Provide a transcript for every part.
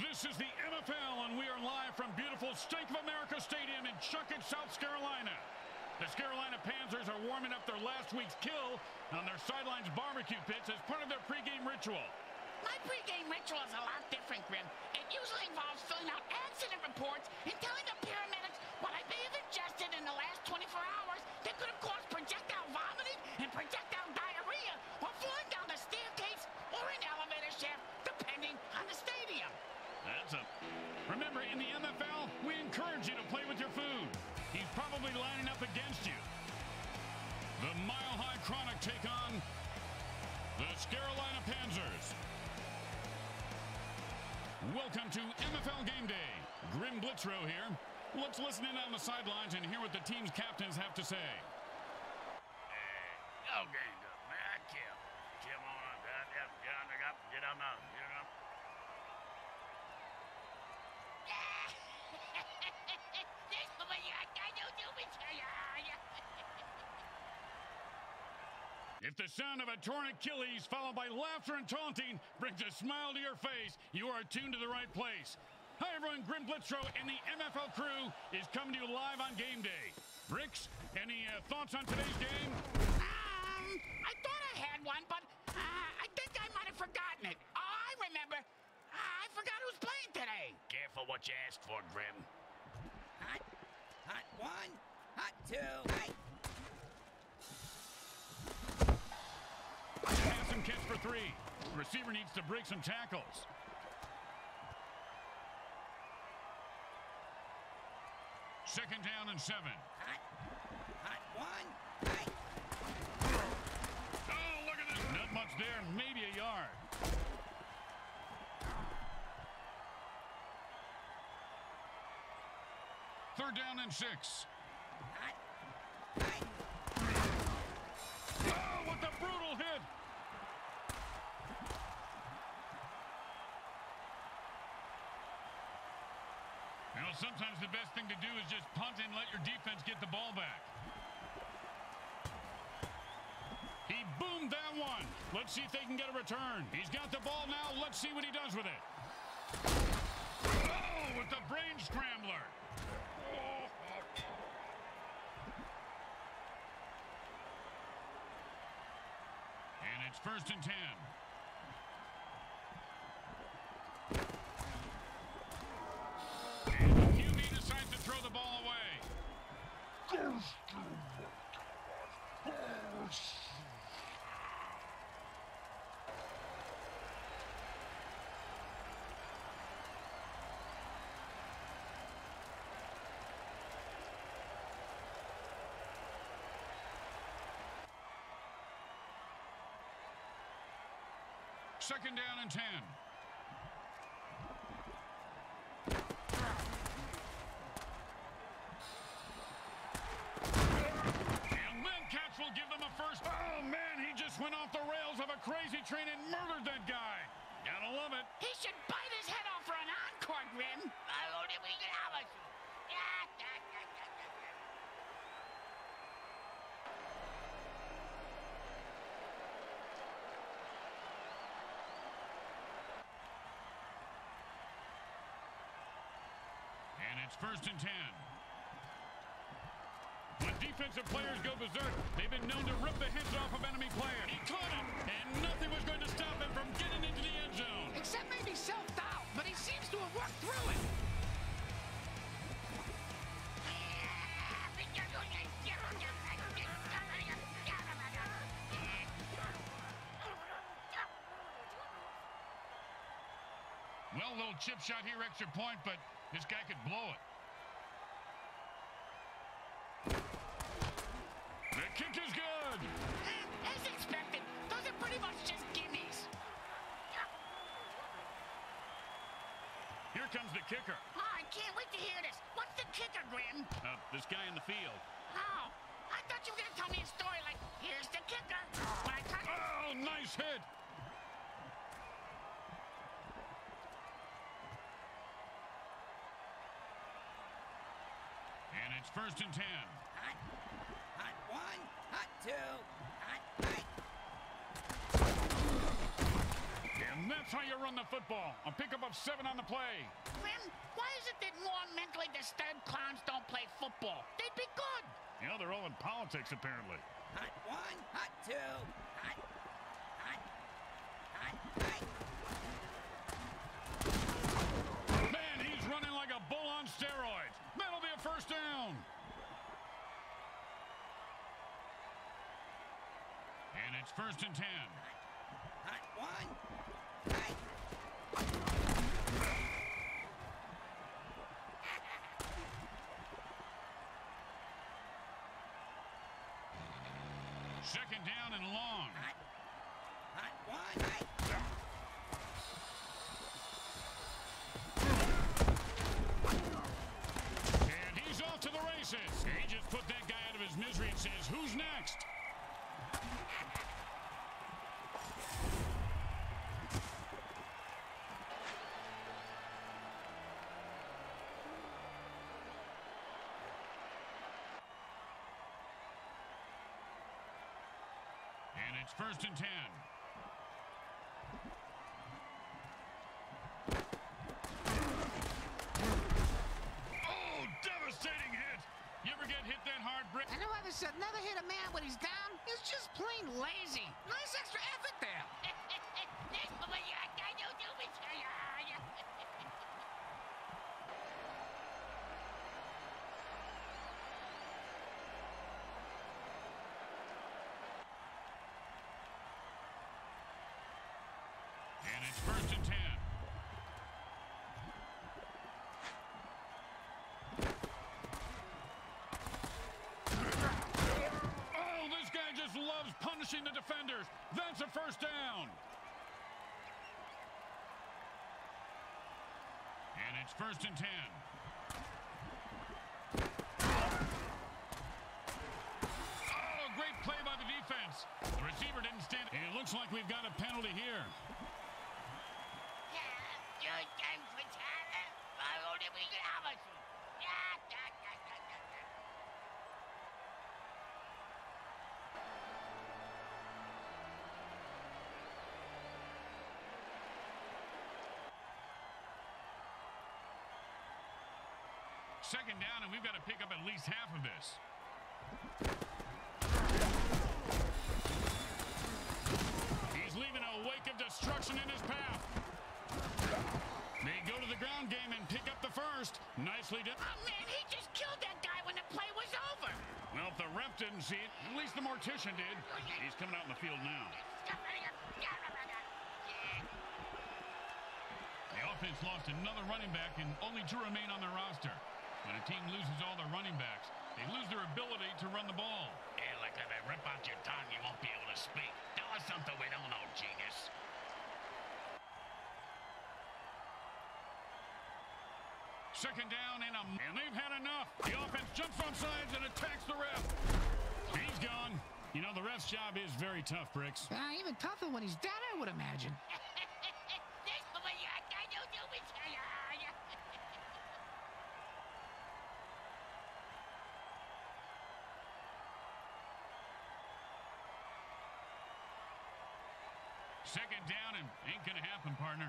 This is the MFL, and we are live from beautiful Stake of America Stadium in Chuckett, South Carolina. The Scarolina Panzers are warming up their last week's kill on their sidelines barbecue pits as part of their pregame ritual. My pregame ritual is a lot different, Grim. It usually involves filling out accident reports and telling the paramedics what I may have ingested in the last 24 hours that could have caused projectile vomiting and projectile diarrhea while flying down the staircase or an elevator shaft, depending on the stadium. Remember, in the MFL, we encourage you to play with your food. He's probably lining up against you. The Mile High Chronic take on the Scarolina Panzers. Welcome to MFL Game Day. Grim Blitzrow here. Let's listen in on the sidelines and hear what the team's captains have to say. Okay, good, man. Kim on, get on up. If the sound of a torn Achilles followed by laughter and taunting brings a smile to your face, you are tuned to the right place. Hi everyone, Grim Blitzrow and the MFL crew is coming to you live on game day. Bricks, any thoughts on today's game? I thought I had one, but I think I might have forgotten it. Oh, I remember. I forgot who's playing today. Careful what you asked for, Grim. Hot one, hot two, Pass and catch for 3. Receiver needs to break some tackles. Second down and 7. hot one, Oh, look at this. Not much there, maybe a yard. Third down and 6. Oh, what a brutal hit. You know, sometimes the best thing to do is just punt and let your defense get the ball back. He boomed that one. Let's see if they can get a return. He's got the ball now. Let's see what he does with it. Oh, with the brain scrambler. And it's 1st and 10. And the QB decides to throw the ball away. Second down and 10. And then Cats will give them a first. Oh, man, he just went off the rails of a crazy train and murdered that guy. Gotta love it. He should bite his head off for an encore, Grim. And it's 1st and 10. When defensive players go berserk, they've been known to rip the heads off of enemy players. He caught him, and nothing was going to stop him from getting into the end zone. Except maybe self-doubt, but he seems to have worked through it. Well, little chip shot here, extra point, but this guy could blow it. The kick is good. As expected, those are pretty much just gimmies. Here comes the kicker. Oh, I can't wait to hear this. What's the kicker, Grim? This guy in the field. Oh, I thought you were going to tell me a story like, here's the kicker. When I turn... Oh, nice hit. And it's 1st and 10. hot one, hot two, And that's how you run the football. A pickup of 7 on the play. Grim, why is it that more mentally disturbed clowns don't play football? They'd be good. You know, they're all in politics, apparently. Hot 1, hot 2, hot, hot, hot, hot. Man, he's running like a bull on steroids. That'll be a first down. And it's 1st and 10. Hot 1, hot. Second down and long. Hot, hot 1, hot. And he's off to the races. He just put that guy out of his misery and says, who's next? And it's 1st and 10. Oh, devastating hit. You ever get hit that hard, Brick? I know others said never hit a man when he's down. He's just plain lazy. Nice extra effort there. And it's 1st and 10. Oh, this guy just loves punishing the defenders. That's a first down. And it's 1st and 10. Oh, great play by the defense. The receiver didn't stand. And it looks like we've got a penalty here. Second down, and we've got to pick up at least half of this. He's leaving a wake of destruction in his path. They go to the ground game and pick up the first. Nicely done. Oh, man, he just killed that guy when the play was over. Well, if the ref didn't see it, at least the mortician did. He's coming out in the field now. The offense lost another running back, and only 2 remain on their roster. When a team loses all their running backs, they lose their ability to run the ball. Yeah, like if they rip out your tongue, you won't be able to speak. Tell us something we don't know, genius. Second down and they've had enough. The offense jumps on sides and attacks the ref. He's gone. You know, the ref's job is very tough, Bricks. Even tougher when he's down, I would imagine. Second down and ain't gonna happen, partner.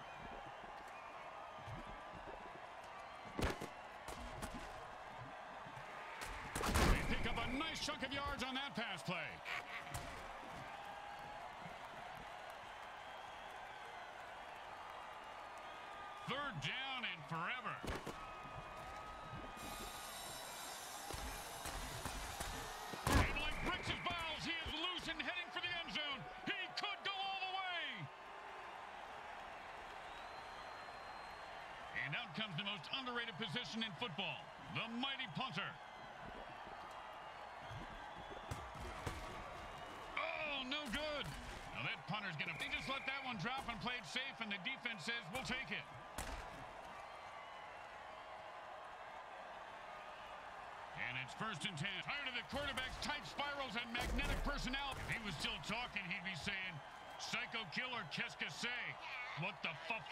They pick up a nice chunk of yards on that pass play. Third down and forever. And like Bricks' balls, he is loose and heading for the end zone. He could go all the way. And out comes the most underrated position in football, the mighty punter. Oh, no good. Now that punter's gonna, they just let that one drop and played safe, and the defense says, we'll take it. And it's 1st and 10. Tired of the quarterback's tight spirals and magnetic personality. If he was still talking, he'd be saying, psycho killer, qu'est-ce que c'est? What the fuck?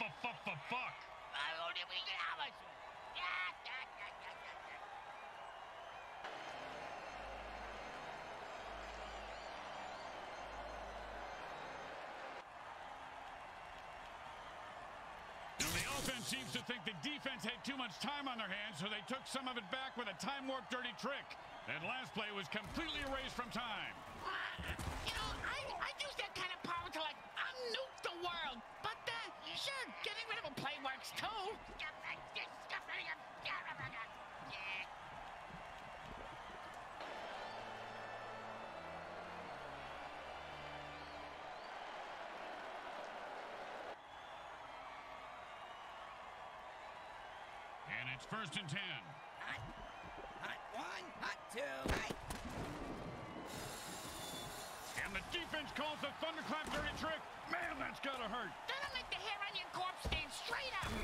offense seems to think the defense had too much time on their hands, so they took some of it back with a time warp dirty trick. That last play was completely erased from time. You know, I'd use that kind of power to, like, nuke the world. But, sure, getting rid of a play works, too. And it's 1st and 10. Hot. Hot 1, hot 2, hot. And the defense calls the thunderclap dirty trick. Man, that's gotta hurt. That'll make the hair on your corpse stand straight up.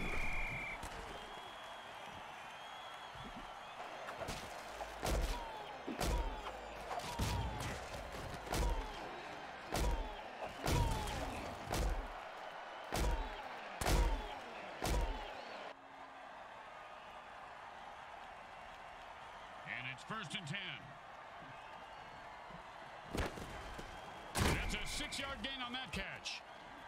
And it's 1st and 10. That's a 6-yard gain on that catch.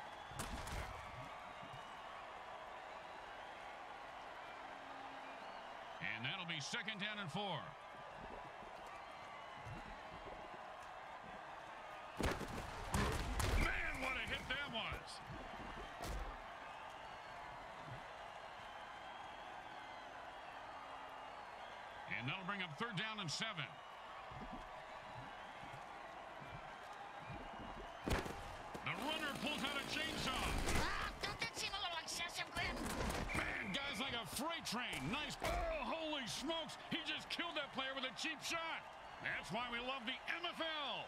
And that'll be 2nd down and 4. Man, what a hit that was. And that'll bring up 3rd down and 7. The runner pulls out a chainsaw. Don't that seem a little excessive, Grim? Man, guys like a freight train. Nice. Oh, holy smokes. He just killed that player with a cheap shot. That's why we love the MFL.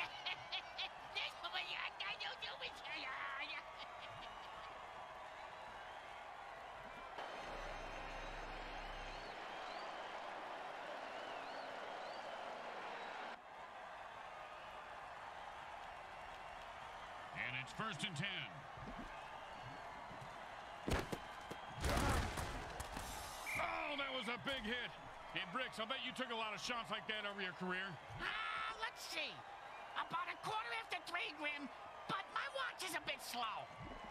And it's 1st and 10. Oh, that was a big hit. Hey, Bricks, I bet you took a lot of shots like that over your career. Let's see. About a quarter after 3, Grim, but my watch is a bit slow.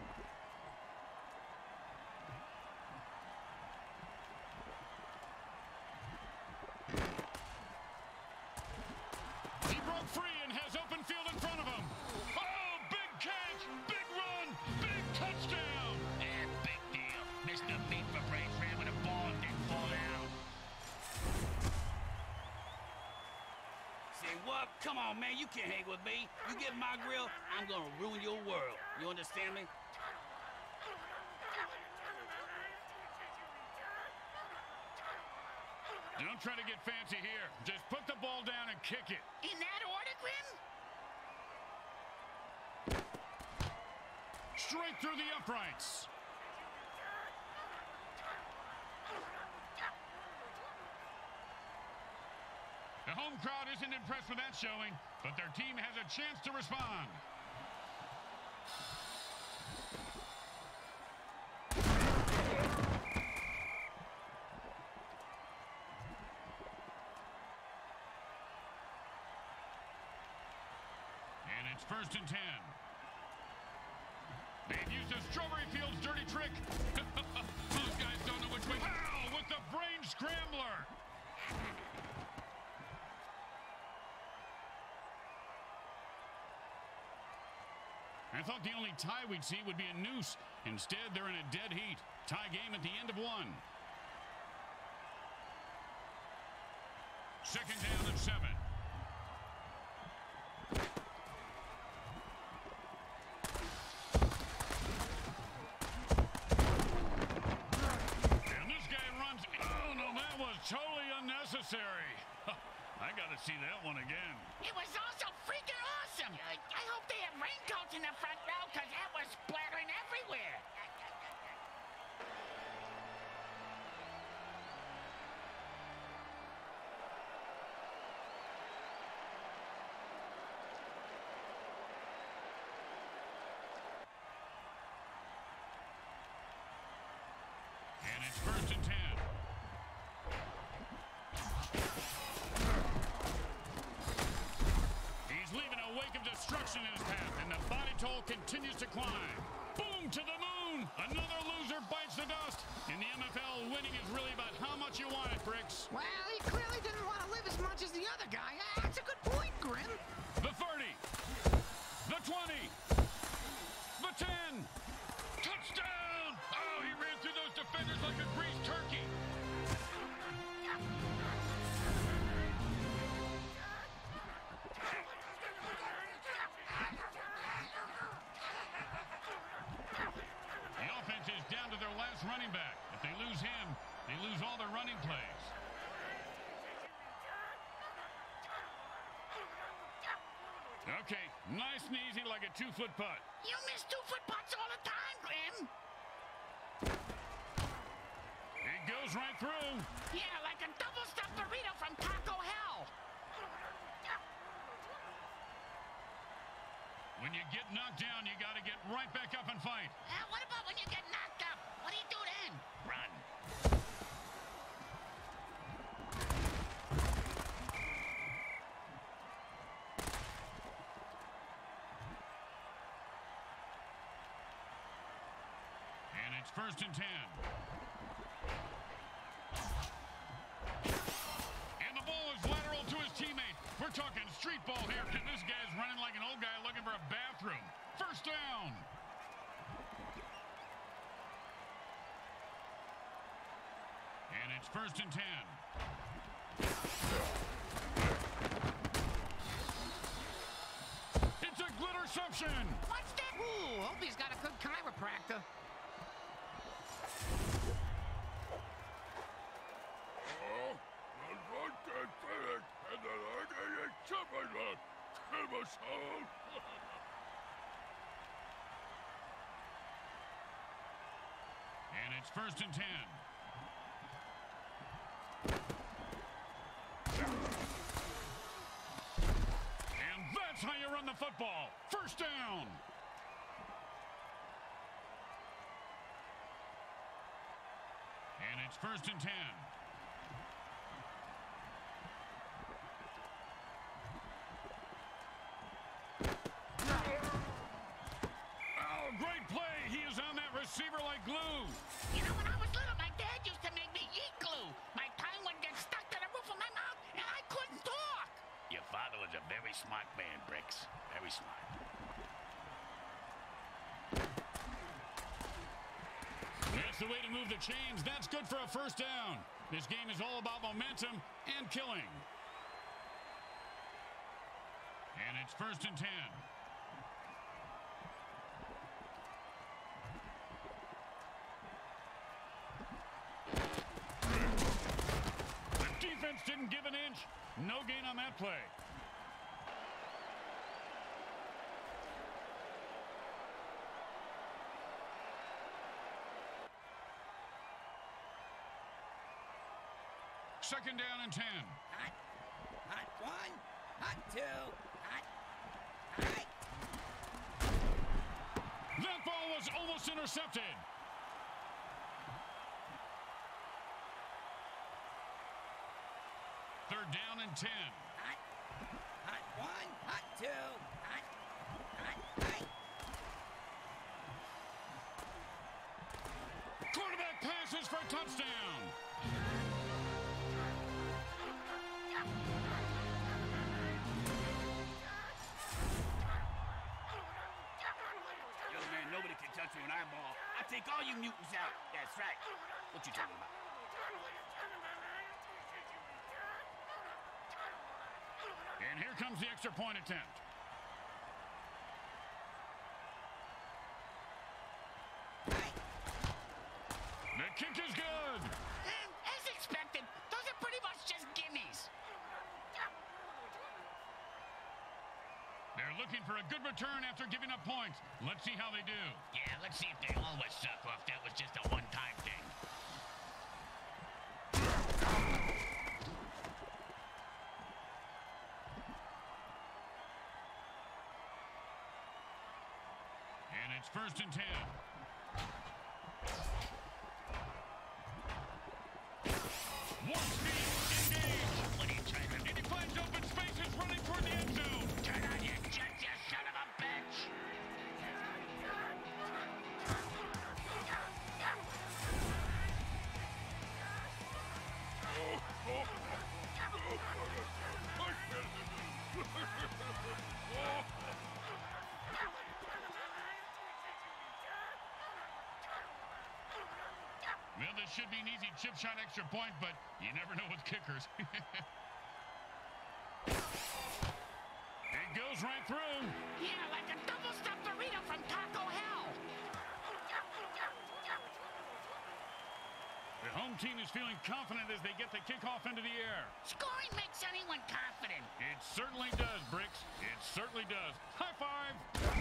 He broke free and has open field in front of him. Oh, big catch, big run, big touchdown. Big deal. Mr. Meat for Brains ran with a ball and didn't fall down. Say what? Come on, man. You can't hang with me. You get my grill, I'm gonna ruin your world. You understand me? Don't try to get fancy here. Just put the ball down and kick it. In that order, Grim? Straight through the uprights. The home crowd isn't impressed with that showing, but their team has a chance to respond. And it's 1st and 10. They've used a Strawberry Fields dirty trick. Those guys don't know which way. Wow, with the brain scrambler. I thought the only tie we'd see would be a noose. Instead, they're in a dead heat. Tie game at the end of 1. 2nd down and 7. And this guy runs. Oh, no, that was totally unnecessary. I got to see that one again. It was also freaking awesome. I hope they have raincoats in the front row, because that was splattering everywhere. And it's 1st and 10. He's leaving a wake of destruction in his path, and the body toll continues to climb. Boom to the moon. down. Another loser bites the dust. In the MFL, winning is really about how much you want it, Bricks. Well, he clearly didn't want to live as much as the other guy. That's a good point, Grim. The 30. The 20. The 10. Touchdown! Oh, he ran through those defenders like a greased turkey. The offense is down to their last running back. If they lose him, they lose all their running plays. Okay, nice and easy like a 2-foot putt. You miss 2-foot putts all the time, Grim. It goes right through. Yeah, like a double-stuffed burrito from Taco Hell. When you get knocked down, you got to get right back up and fight. What about when you get knocked up? What do you do then? Run. And it's 1st and 10. And the ball is lateral to his teammate. We're talking street ball here because this guy's running like an old guy looking for a bathroom. 1st down. And it's 1st and 10. It's a glitterception. What's that? Ooh, hope he's got a good chiropractor. And it's 1st and 10. And that's how you run the football. 1st down. And it's 1st and 10. Oh, great play. He is on that receiver like glue. You know, when I was little, my dad used to make me eat glue. My tongue would get stuck to the roof of my mouth, and I couldn't talk. Your father was a very smart man, Bricks. Very smart. That's the way to move the chains. That's good for a 1st down. This game is all about momentum and killing. And it's 1st and 10. The defense didn't give an inch. No gain on that play. Second down and 10. Hot. Hot 1. Hot 2. Hot. Hot. That ball was almost intercepted. Third down and 10. Hot. Hot 1. Hot 2. Hot. Hot. Hot. Quarterback passes for a touchdown. Yo, man, nobody can touch me when I ball. I take all you mutants out. That's right. What you talking about? And here comes the extra point attempt. The kick is good. As expected, those are pretty much just gimmies. They're looking for a good return after giving up points. Let's see how they do. Yeah, let's see if they always suck or if that was just a one-time thing. And it's 1st and 10. Warp speed, engage. What are you trying to do? And he finds open spaces running toward the end zone. Turn on your jet, you son of a bitch! this should be an easy chip shot extra point, but you never know with kickers. It goes right through. Yeah, like a double-stuffed burrito from Taco Hell. The home team is feeling confident as they get the kickoff into the air. Scoring makes anyone confident. It certainly does, Bricks. It certainly does. High five.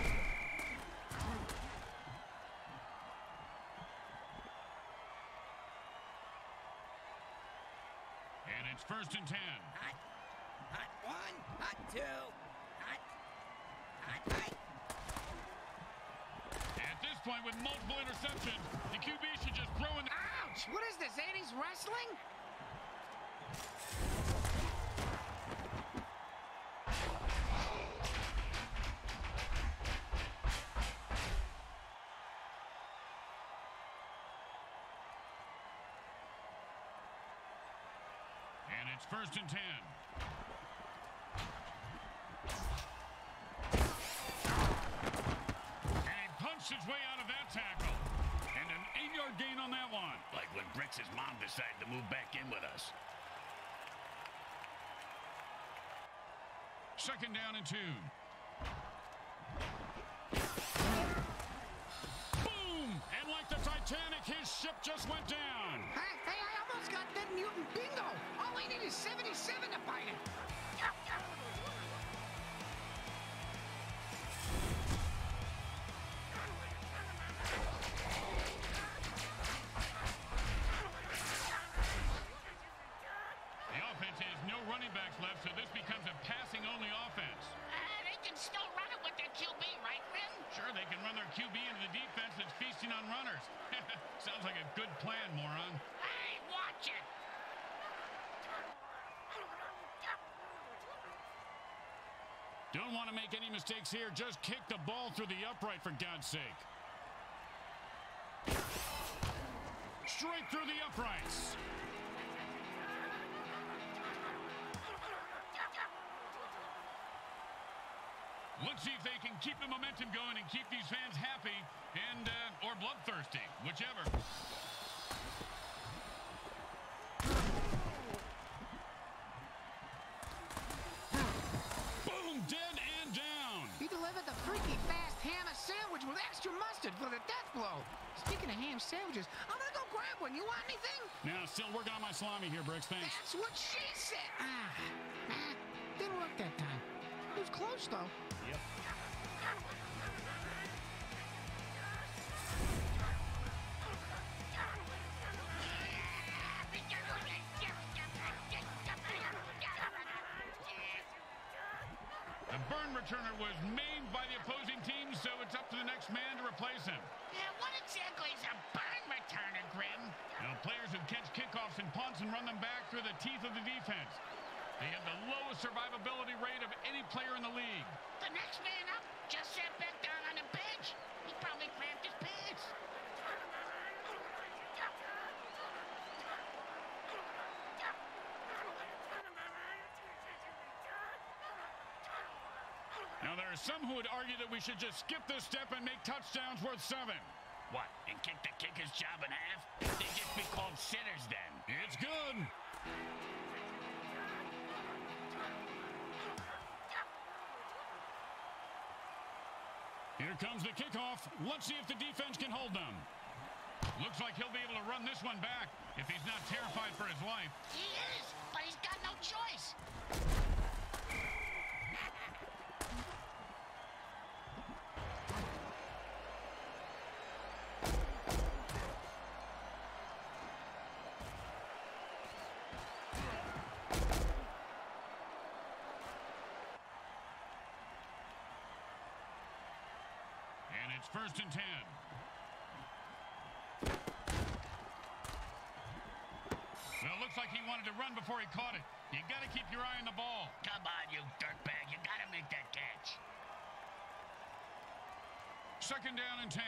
And it's 1st and 10. Hot. Hot 1. Hot 2. Hot. Hot. Hot. At this point, with multiple interceptions, the QB should just throw in the... Ouch! What is this, 80s wrestling? And it's 1st and 10. And he punched his way out of that tackle. And an 8-yard gain on that one. Like when Bricks' mom decided to move back in with us. 2nd down and 2. Boom! And like the Titanic, his ship just went down. Hey, I almost got Dead Mutant Bingo. All I need is 77 to fight it. The offense has no running backs left, so this becomes a passing-only offense. They can still run it with their QB, right, Grim? Sure, they can run their QB into the defense that's feasting on runners. Sounds like a good plan, moron. Hey, watch it. Don't want to make any mistakes here. Just kick the ball through the upright, for God's sake. Straight through the uprights. Let's see if they can keep the momentum going and keep these fans happy and or bloodthirsty, whichever. Boom, dead and down. He delivered the freaky fast hammer sandwich with extra mustard for the death blow. Speaking of ham sandwiches, I'm gonna go grab one. You want anything? Now, still working on my salami here, Bricks. Thanks. That's what she said. Didn't work that time. It was close, though. Yep. The burn returner was maimed by the opposing team, so it's up to the next man to replace him. Yeah, what exactly is a burn returner, Grim? Now, players who catch kickoffs and punts and run them back through the teeth of the defense. They have the lowest survivability rate of any player in the league. The next man up just sat back down on the bench. He probably cramped his pants. Now, there are some who would argue that we should just skip this step and make touchdowns worth 7. What, and kick the kicker's job in half? They'd just be called sitters then. It's good. Here comes the kickoff. Let's see if the defense can hold them. Looks like he'll be able to run this one back if he's not terrified for his life. He is, but he's got no choice. And it's 1st and 10. Well, it looks like he wanted to run before he caught it. You got to keep your eye on the ball. Come on, you dirtbag. You got to make that catch. 2nd down and 10.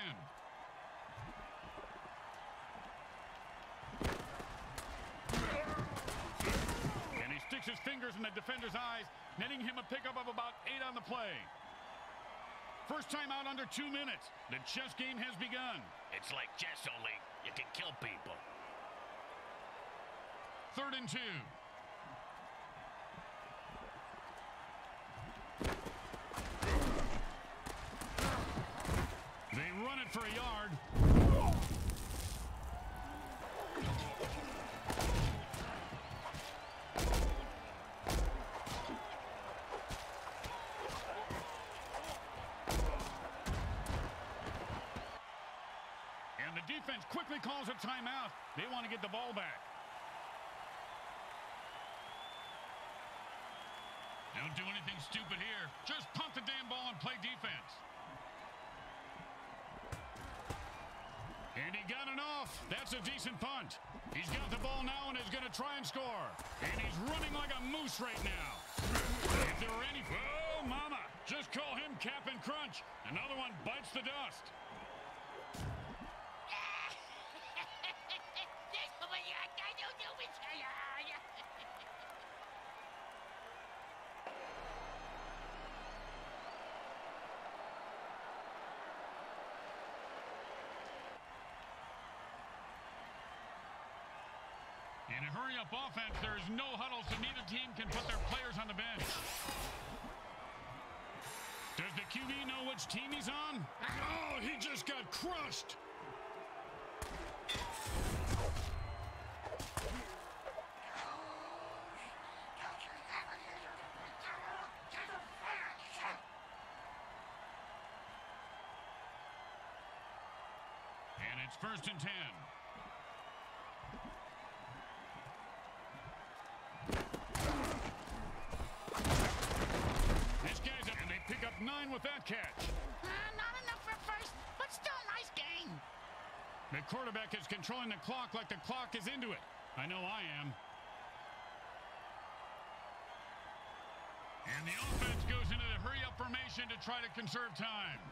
And he sticks his fingers in the defender's eyes, netting him a pickup of about 8 on the play. First time out under 2 minutes. The chess game has begun. It's like chess, only you can kill people. 3rd and 2. They run it for a yard. And the defense quickly calls a timeout. They want to get the ball back. Don't do anything stupid here. Just punt the damn ball and play defense. And he got it off. That's a decent punt. He's got the ball now and is going to try and score. And he's running like a moose right now. If there were any... Oh, mama. Just call him Cap'n Crunch. Another one bites the dust. In a hurry-up offense, there is no huddle, so neither team can put their players on the bench. Does the QB know which team he's on? Oh, he just got crushed. And it's 1st and 10. Pick up 9 with that catch. Not enough for first, but still a nice game. The quarterback is controlling the clock like the clock is into it. I know I am. And the offense goes into the hurry-up formation to try to conserve time.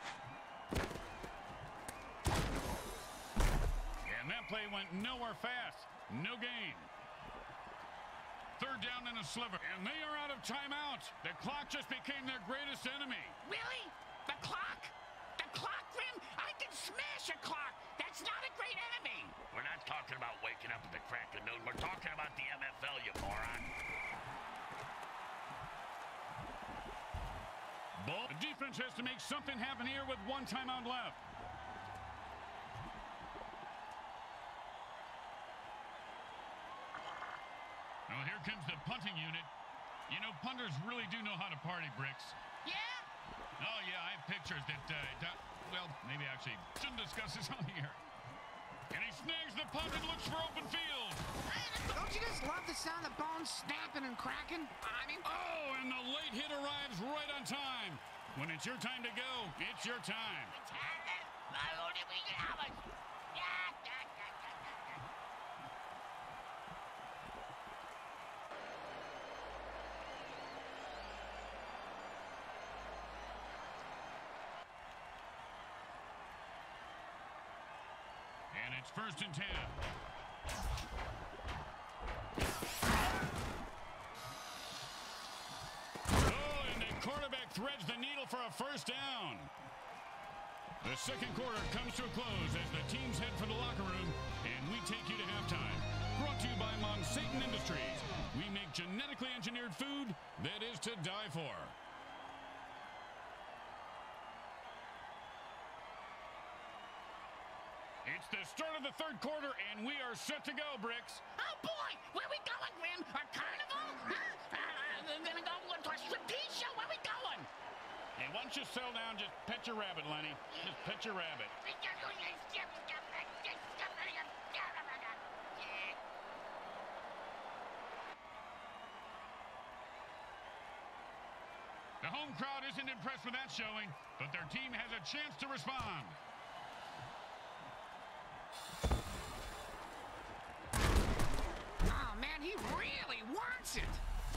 And that play went nowhere fast. No gain. 3rd down and a sliver. And they are out of timeouts. The clock just became their greatest enemy. Really? The clock? The clock, Grim? I can smash a clock. That's not a great enemy. We're not talking about waking up at the crack of noon. We're talking about the MFL, you moron. Ball. The defense has to make something happen here with 1 timeout left. Well, here comes the punting unit. You know, punters really do know how to party, Bricks. Yeah? Oh, yeah, I have pictures that, well, maybe actually shouldn't discuss this on here. And he snags the punt and looks for open field. Don't you just love the sound of bones snapping and cracking? Oh, and the late hit arrives right on time. When it's your time to go, it's your time. And it's 1st and 10. Oh, and the quarterback threads the needle for a 1st down. The 2nd quarter comes to a close as the teams head for the locker room, and we take you to halftime. Brought to you by Monsatan Industries. We make genetically engineered food that is to die for. It's the start of the 3rd quarter, and we are set to go, Bricks. Oh, boy! Where we going, Grim? A carnival? Huh? We're gonna go to a striptease show? Where we going? Hey, why don't you settle down? Just pet your rabbit, Lenny. Just pet your rabbit. The home crowd isn't impressed with that showing, but their team has a chance to respond. Oh, man, he really wants it.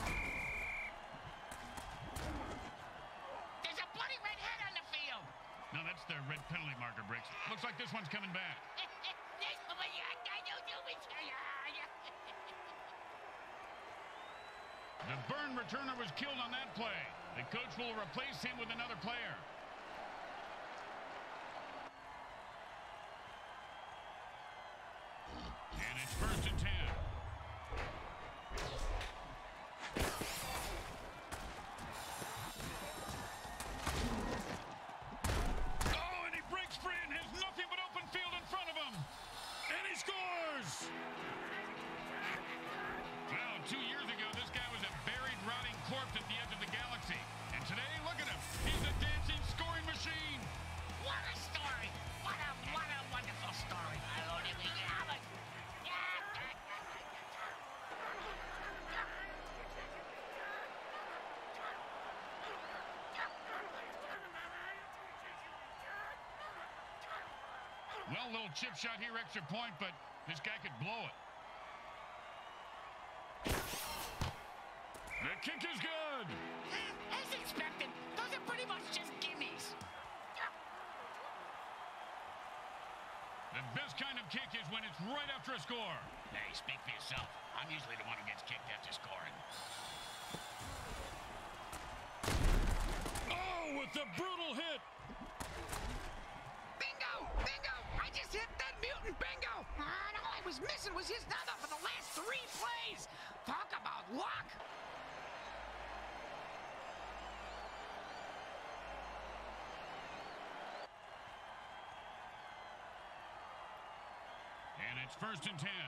There's a bloody red head on the field. No, that's their red penalty marker, Bricks. Looks like this one's coming back. The burn returner was killed on that play. The coach will replace him with another player. And it's 1st and 10. Well, a little chip shot here, extra point, but this guy could blow it. The kick is good. As expected, those are pretty much just gimmies. The best kind of kick is when it's right after a score. Hey, speak for yourself. I'm usually the one who gets kicked after scoring. Oh, with the brutal hit. Bingo! Bingo! I just hit that mutant bingo! And all I was missing was his number for the last 3 plays. Talk about luck! And it's 1st and 10.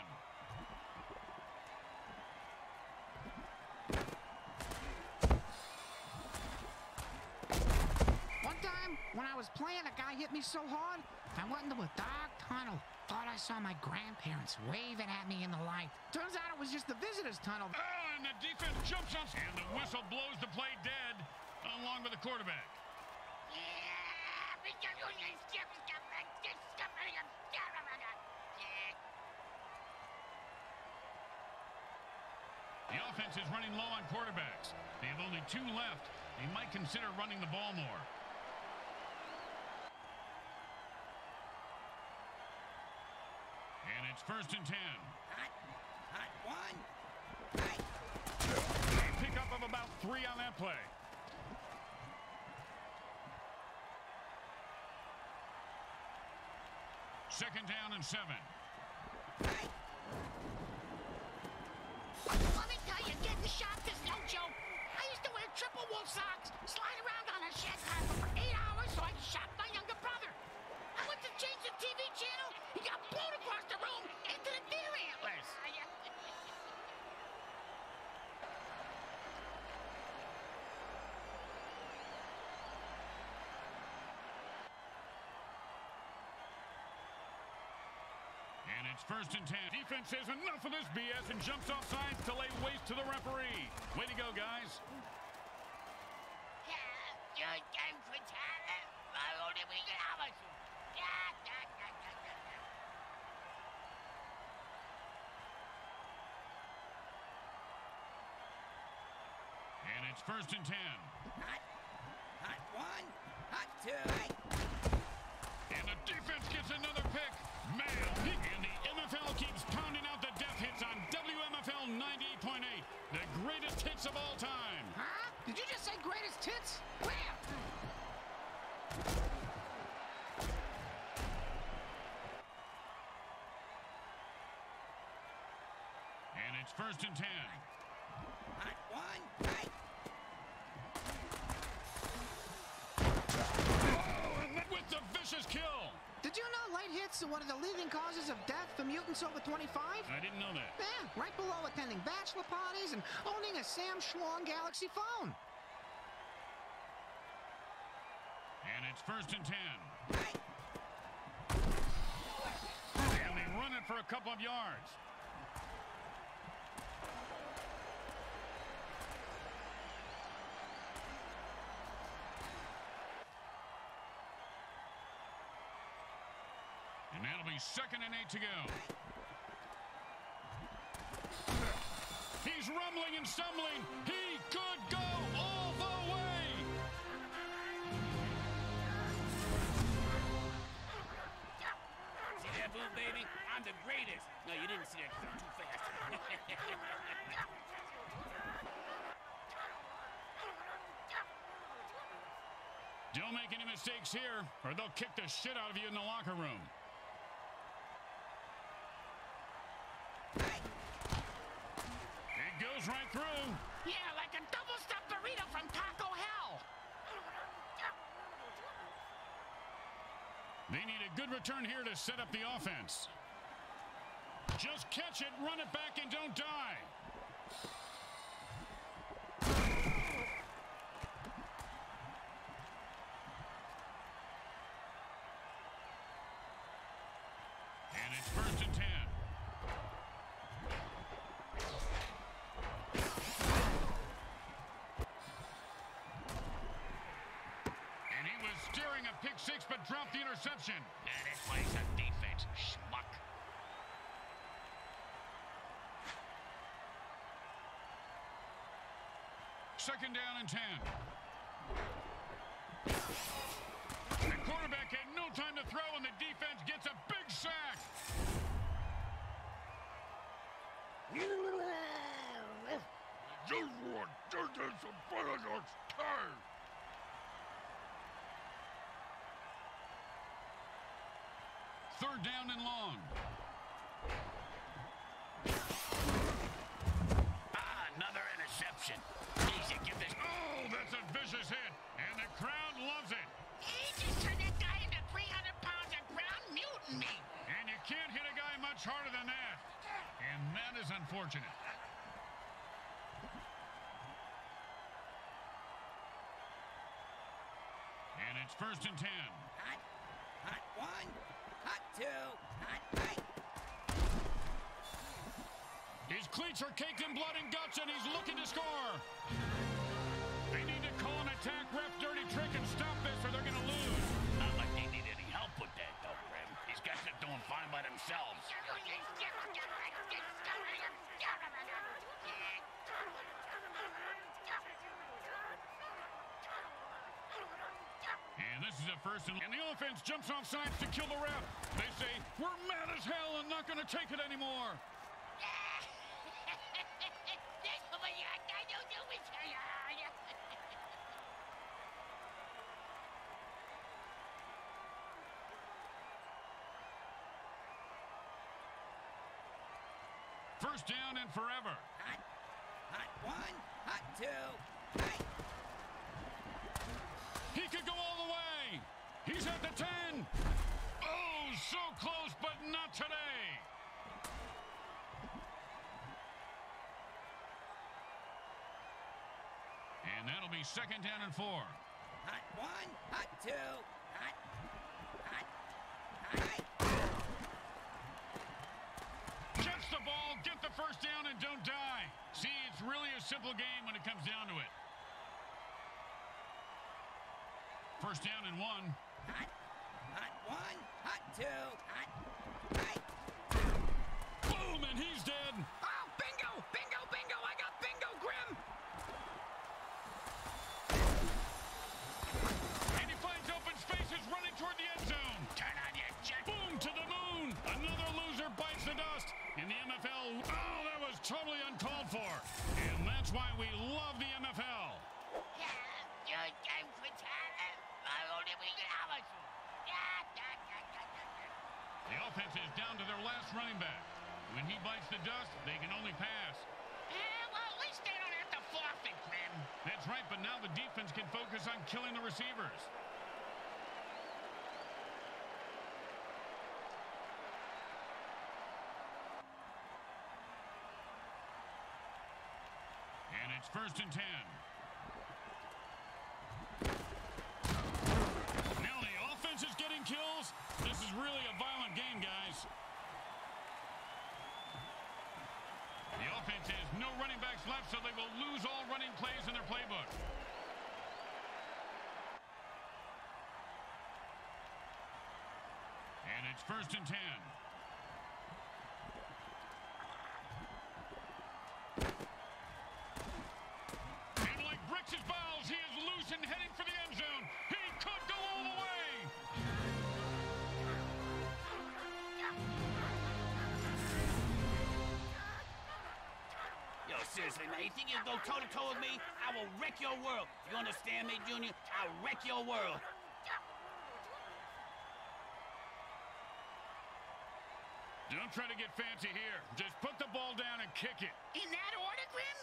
One time, when I was playing, a guy hit me so hard, I went into a dark tunnel. Thought I saw my grandparents waving at me in the light. Turns out it was just the visitor's tunnel. Oh, and the defense jumps up, and the whistle blows the play dead, along with the quarterback. The offense is running low on quarterbacks. They have only 2 left. They might consider running the ball more. And it's 1st and 10. Hot. Hot one. Hot. A pickup of about 3 on that play. Second down and 7. Hot. Let me tell you, getting shots is no joke. I used to wear triple wool socks, slide around on a shed carpet for 8 hours so I could shock my younger brother. I went to change the TV channel, he got blown across the room into the deer antlers. And it's 1st and 10. Defense says enough of this BS and jumps off sides to lay waste to the referee. Way to go, guys. And it's 1st and 10. Hot. Hot one. Hot two. And the defense gets another pick. Man, and the MFL keeps pounding out the death hits on WMFL 98.8. The greatest hits of all time. Huh? Did you just say greatest hits? Where? And it's 1st and 10. Hot one. Hot. Oh, and with the vicious kill. Did you know late hits are one of the leading causes of death for mutants over 25? I didn't know that. Yeah, right below attending bachelor parties and owning a Sam Schlong Galaxy phone. And it's 1st and 10. Hot. And they run it for a couple of yards. And that'll be 2nd and 8 to go. He's rumbling and stumbling. He could go all the way. See that move, baby? I'm the greatest. No, you didn't see that because I'm too fast. Don't make any mistakes here, or they'll kick the shit out of you in the locker room. It goes right through. Yeah, like a double-stuffed burrito from Taco Hell. They need a good return here to set up the offense. Just catch it, run it back, and don't die. And it's 1st and 10. And he was steering a pick six, but dropped the interception. Man, this place a deep Second down and 10. The quarterback had no time to throw, and the defense gets a big sack. Third down and long. Another interception. Easy, give this. Oh, that's a vicious hit, and the crowd loves it. He just turned that guy into 300 pounds of ground mutiny. And you can't hit a guy much harder than that. And that is unfortunate. And it's first and 10. Hot, hot one, hot two, hot three. His cleats are caked in blood and guts, and he's looking to score. They need to call an attack ref dirty trick and stop this, or they're going to lose. Not like they need any help with that, though, Grim. These guys are doing fine by themselves. And this is a first and the offense jumps off sides to kill the ref. They say, we're mad as hell and not going to take it anymore. First down and forever. Hot, hot one, hot two, three. He could go all the way. He's at the 10. Oh, so close, but not today. And that'll be second down and 4. Hot one, hot two, hot, hot, hot. Catch the ball, get the first down, and don't die. See, it's really a simple game when it comes down to it. First down and 1. Hot, hot one, hot two, hot three. Boom, and he's dead. Oh, bingo! Bingo, bingo! I got bingo, Grim! And he finds open spaces running toward the end zone. Turn on your jet. Boom, to the moon. Another loser bites the dust. In the MFL, oh, that was totally uncalled for. And that's why we love the MFL. The offense is down to their last running back. When he bites the dust, they can only pass. Well, at least they don't have to forfeit, Grim. That's right, but now the defense can focus on killing the receivers. And it's first and 10. Now the offense is getting kills. This is really a violent game, guys. The offense has no running backs left, so they will lose all running plays in their playbook. And it's first and 10. And like bricks his balls, he is loose and heading for the end zone. He could go all the way. Yo, seriously, man, you think you can go toe-to-toe with me? I will wreck your world. You understand me, Junior? I'll wreck your world. Don't try to get fancy here. Just put the ball down and kick it. In that order, Grim?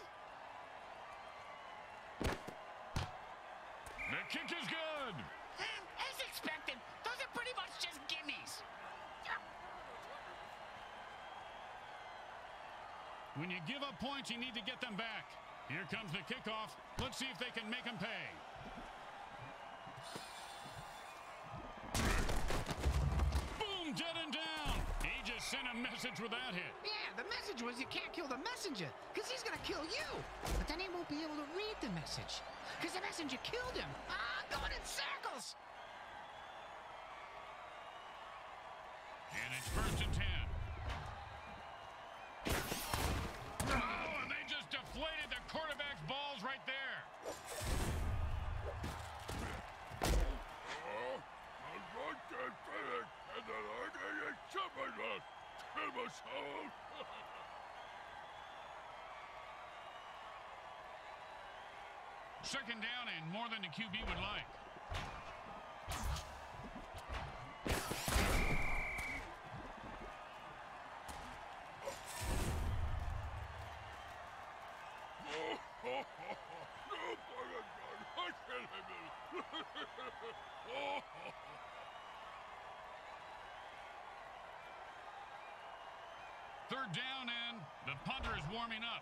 The kick is good. As expected, those are pretty much just gimmies. When you give up points, you need to get them back. Here comes the kickoff. Let's see if they can make them pay. Boom, dead and down. He just sent a message with that hit. Yeah, the message was you can't kill the messenger, because he's gonna kill you. But then he won't be able to read the message, because the messenger killed him. Going in circles. And it's first and 10. Oh, and they just deflated the quarterback's balls right there. kill myself. Second down and more than the QB would like. Third down and the punter is warming up.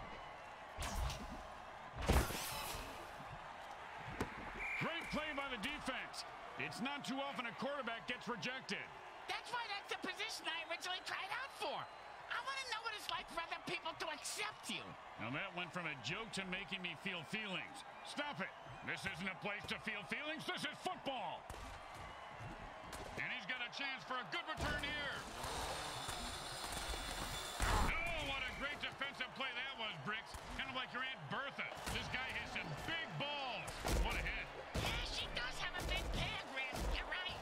Great play by the defense. It's not too often a quarterback gets rejected. That's why that's the position I originally tried out for. I want to know what it's like for other people to accept you. Now that went from a joke to making me feel feelings. Stop it. This isn't a place to feel feelings. This is football. And he's got a chance for a good return here. Oh, what a great defensive play that was, Bricks. Kind of like your Aunt Bertha. This guy has some big balls. What a hit. Yeah, she does have a big pair, Grim. You're right.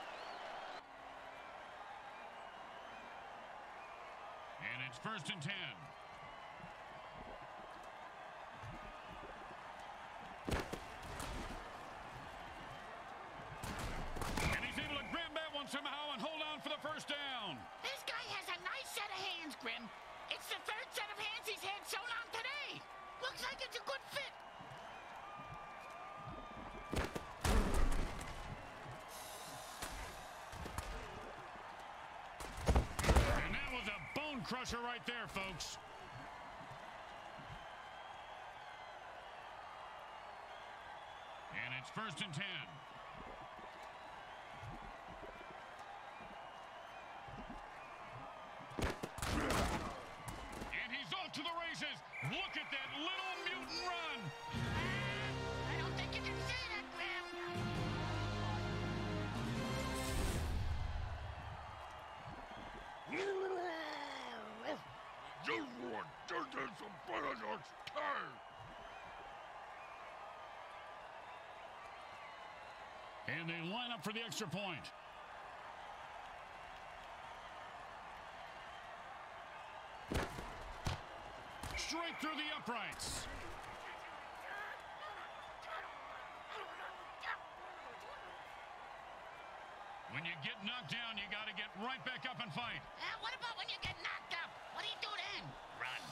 And it's 1st and 10. And he's able to grab that one somehow and hold on for the first down. This guy has a nice set of hands, Grim. It's the third set of hands he's had sewn on today. Looks like it's a good fit. And that was a bone crusher right there, folks. And it's 1st and 10. And he's off to the races. Look at that little mutant run. I don't think you can say that, Grim. And they line up for the extra point. Straight through the uprights. When you get knocked down, you got to get right back up and fight. What about when you get knocked up? What do you do then? Run.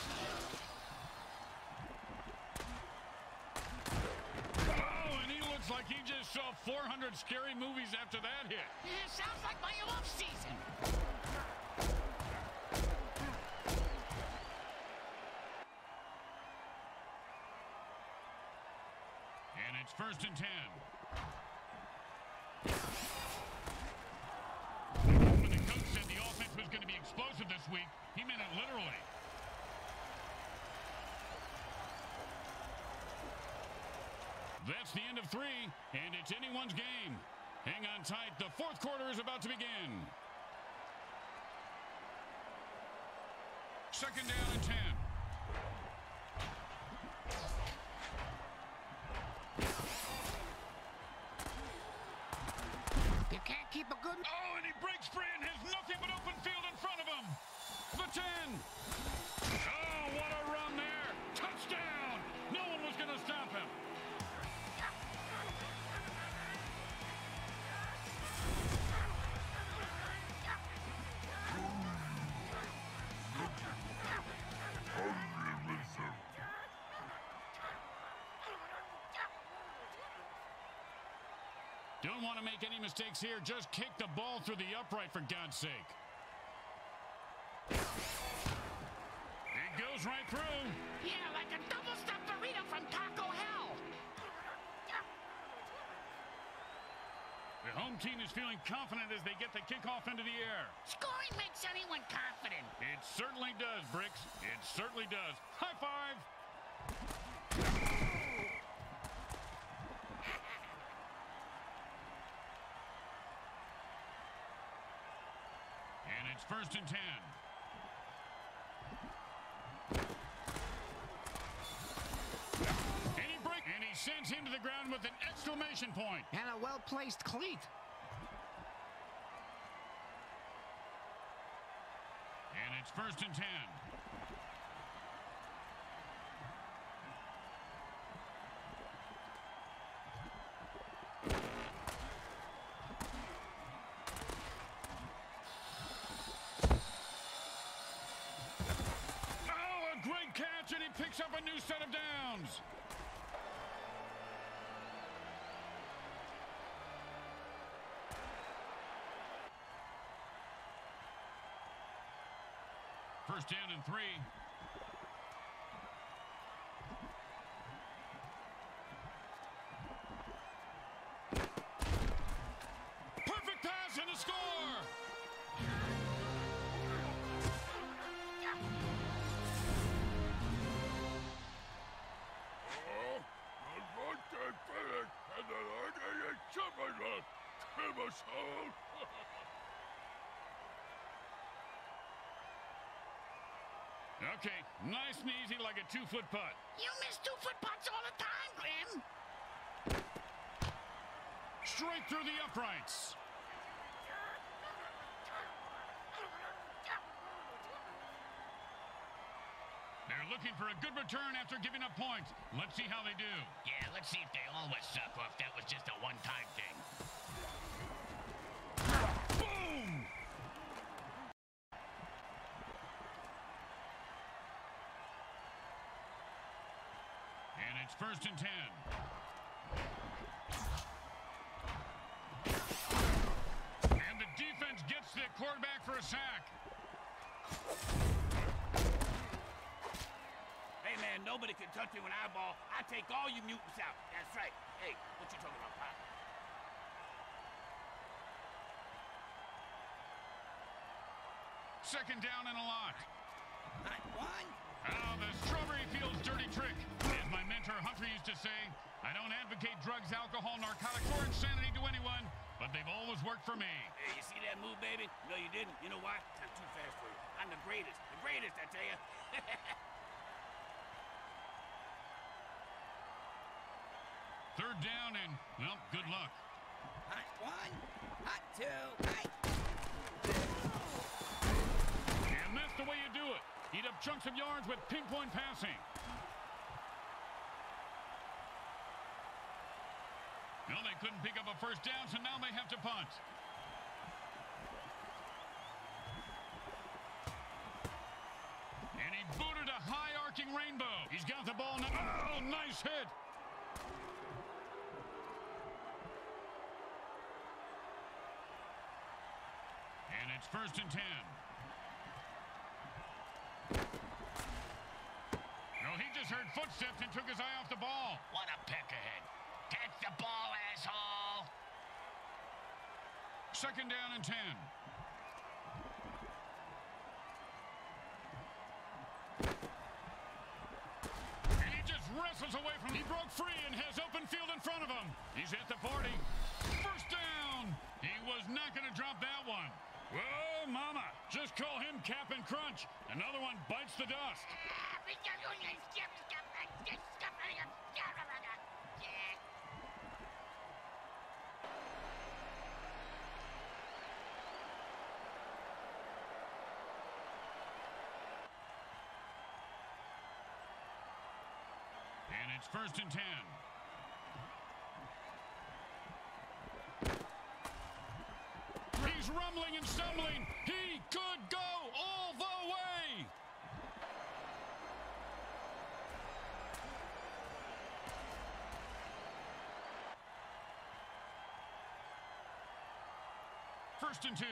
Oh, and he looks like he just saw 400 scary movies after that hit. Yeah, sounds like my off season. And it's 1st and 10. When the coach said the offense was going to be explosive this week, he meant it literally. That's the end of 3, and it's anyone's game. Hang on tight. The 4th quarter is about to begin. 2nd down and 10. You can't keep a good... Oh, and he breaks free and has nothing but open field in front of him. The 10. Oh, what a run there. Touchdown. No one was going to stop him. Don't want to make any mistakes here. Just kick the ball through the upright, for God's sake. It goes right through. Yeah, like a double-stuffed burrito from Taco Hell. The home team is feeling confident as they get the kickoff into the air. Scoring makes anyone confident. It certainly does, Bricks. It certainly does. High five. And it's 1st and 10. And he sends him to the ground with an exclamation point. And a well-placed cleat. it's 1st and 10. Oh, a great catch, and he picks up a new set of downs. First down and 3. Perfect pass and a score. Okay, nice and easy like a 2-foot putt. You miss 2-foot putts all the time, Grim. Straight through the uprights. They're looking for a good return after giving up points. Let's see how they do. Yeah, let's see if they always suck or if that was just a one-time thing. Boom! And it's 1st and 10. And the defense gets the quarterback for a sack. Hey, man, nobody can touch me when I ball. I take all you mutants out. That's right. Hey, what you talking about, Pop? Second down and a lot. Hot one. Oh, the strawberry fields dirty trick. As my mentor Humphrey used to say, I don't advocate drugs, alcohol, narcotics, or insanity to anyone, but they've always worked for me. Hey, you see that move, baby? No, you didn't. You know why? I'm too fast for you. I'm the greatest. The greatest, I tell you. Third down and, well, good luck. Hot one. Hot two. Hot. And that's the way you do it. Eat up chunks of yards with pinpoint passing. Well, they couldn't pick up a first down, so now they have to punt. And he booted a high arcing rainbow. He's got the ball now. Oh, nice hit. And it's 1st and 10. No, he just heard footsteps and took his eye off the ball. What a peck ahead. Catch the ball, asshole. Second down and 10. And he just wrestles away from him. He broke free and has open field in front of him. He's at the 40. First down. He was not going to drop that one. Whoa, mama. Just call him Cap'n Crunch. Another one bites the dust. And it's 1st and 10. He's rumbling and stumbling. He could go all the way. First and 2.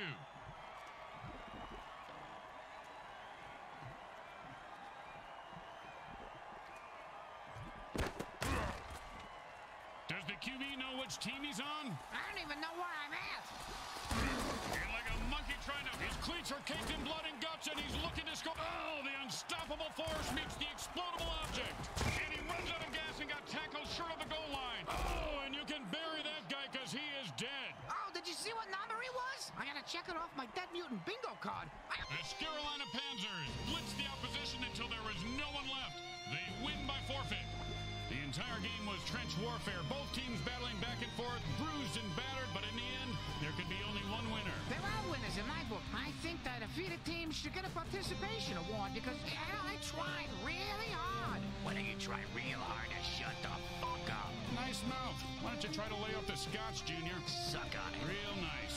Does the QB know which team he's on? I don't even know where I'm at. And like a monkey trying to... His cleats are caked in blood and guts, and he's looking to score. Oh, the unstoppable force meets the explodable object. And he runs out of gas and got tackled short of the goal line. Oh, and you can bury that guy because he is dead. Oh, did you see what number he was? I gotta check it off my dead mutant bingo card. The Scarolina Panzers blitzed the opposition until there was no one left. They win by forfeit. The entire game was trench warfare. Both teams battling back and forth, bruised and battered, but in the end, there could be only one winner. There are winners in my book. I think the defeated team mutants should get a participation award because I tried really hard. Why don't you try real hard to shut the fuck up? Nice mouth. Why don't you try to lay off the scotch, Junior? Suck on it. Real nice.